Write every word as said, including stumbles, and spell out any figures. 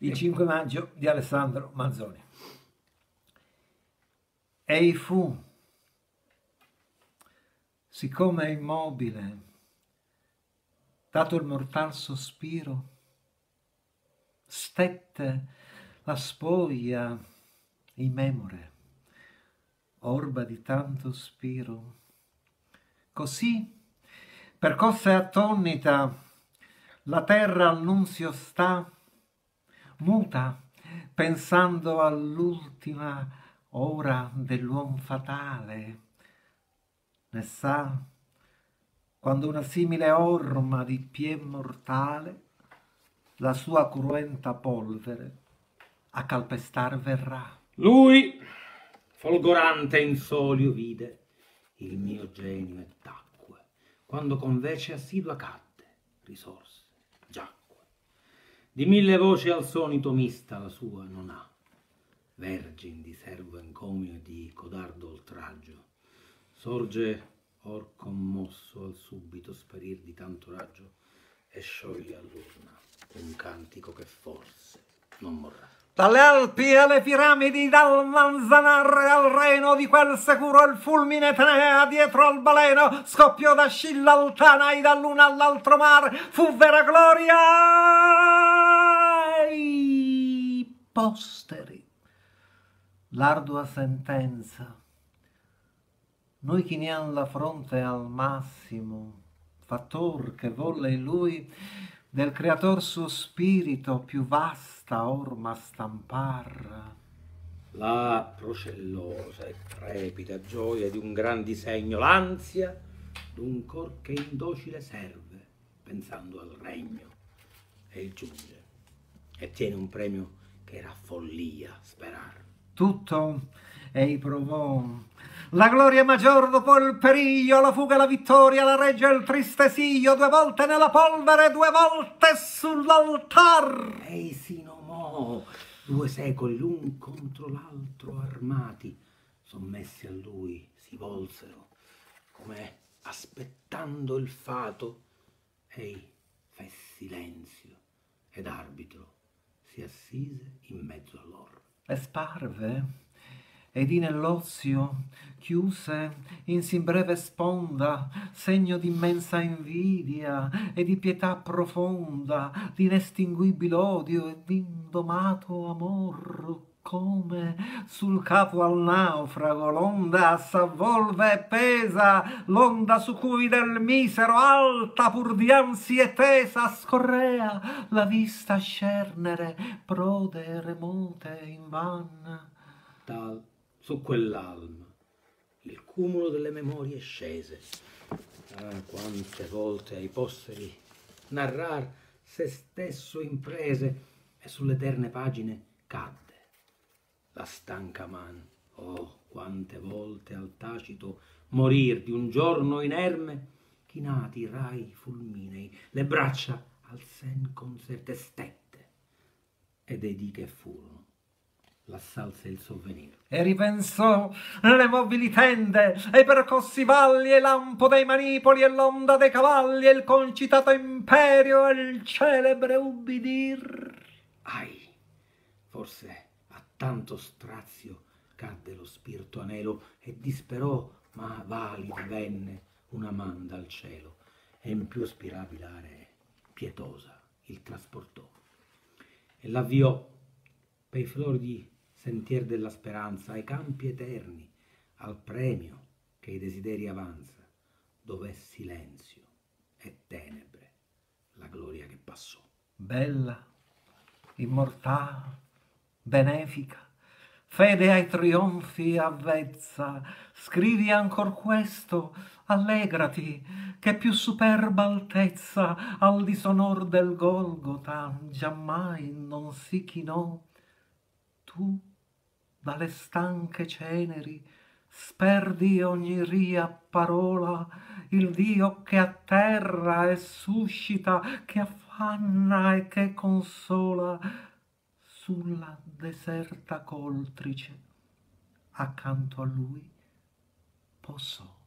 Il cinque maggio di Alessandro Manzoni. Ei fu, siccome è immobile, dato il mortal sospiro, stette la spoglia immemore, orba di tanto spiro. Così, percosse attonita, la terra al nunzio sta, muta, pensando all'ultima ora dell'uom fatale. Ne sa, quando una simile orma di pie mortale la sua cruenta polvere a calpestar verrà. Lui, folgorante in solio, vide il mio genio e tacque, quando con vece assidua cadde, risorse, giacque. Di mille voci al sonito mista la sua non ha, vergin di servo encomio e di codardo oltraggio. Sorge or commosso al subito sperir di tanto raggio e scioglie all'urna un cantico che forse non morrà. Dalle Alpi alle piramidi, dal Manzanar al Reno, di quel sicuro il fulmine tenea dietro al baleno, scoppiò da Scilla al Tanai, dall'una all'altro mar, fu vera gloria ai posteri. L'ardua sentenza, noi chiniam la fronte al massimo, fattor che volle in lui del creator suo spirito più vasta orma stampar. La procellosa e trepida gioia di un gran disegno, l'ansia d'un cor che indocile serve, pensando al regno, e il giunge, e tiene un premio che era follia sperar. Tutto ei provò, la gloria maggior dopo il periglio, la fuga, la vittoria, la reggia e il triste siglio, due volte nella polvere, due volte sull'altar. Ei si nomò, due secoli l'un contro l'altro armati, sommessi a lui si volsero, come aspettando il fato. Ei fe silenzio ed arbitro si assise in mezzo a loro. E sparve, ed in nell'ozio chiuse in sin breve sponda segno d'immensa invidia e di pietà profonda, di inestinguibile odio e d'indomato amor, come sul capo al naufrago l'onda s'avvolve e pesa, l'onda su cui del misero alta pur dianzi e tesa scorrea la vista scernere prode remote invan. Tal su quell'alma il cumulo delle memorie scese. Ah, quante volte ai posteri narrar se stesso imprese e sulle eterne pagine cadde la stanca man. Oh, quante volte al tacito morir di un giorno inerme chinati rai fulminei, le braccia al sen conserte stette, ed ei dì che furono l'assalse il sovvenir. E ripensò le mobili tende, e i percossi valli, e lampo dei manipoli, e l'onda dei cavalli, e il concitato imperio, e il celebre ubbidir. Ahi, forse a tanto strazio cadde lo spirito anelo, e disperò, ma valida venne una man dal cielo, e in più spirabilare pietosa il trasportò, e l'avviò pei floridi sentier della speranza, ai campi eterni, al premio che i desideri avanza, dove è silenzio e tenebre la gloria che passò. Bella, immortale, benefica, fede ai trionfi avvezza, scrivi ancor questo, allegrati, che più superba altezza al disonor del Golgota giammai non si chinò. Tu, dalle stanche ceneri, sperdi ogni ria parola, il Dio che atterra e suscita, che affanna e che consola, sulla deserta coltrice, accanto a lui, posò.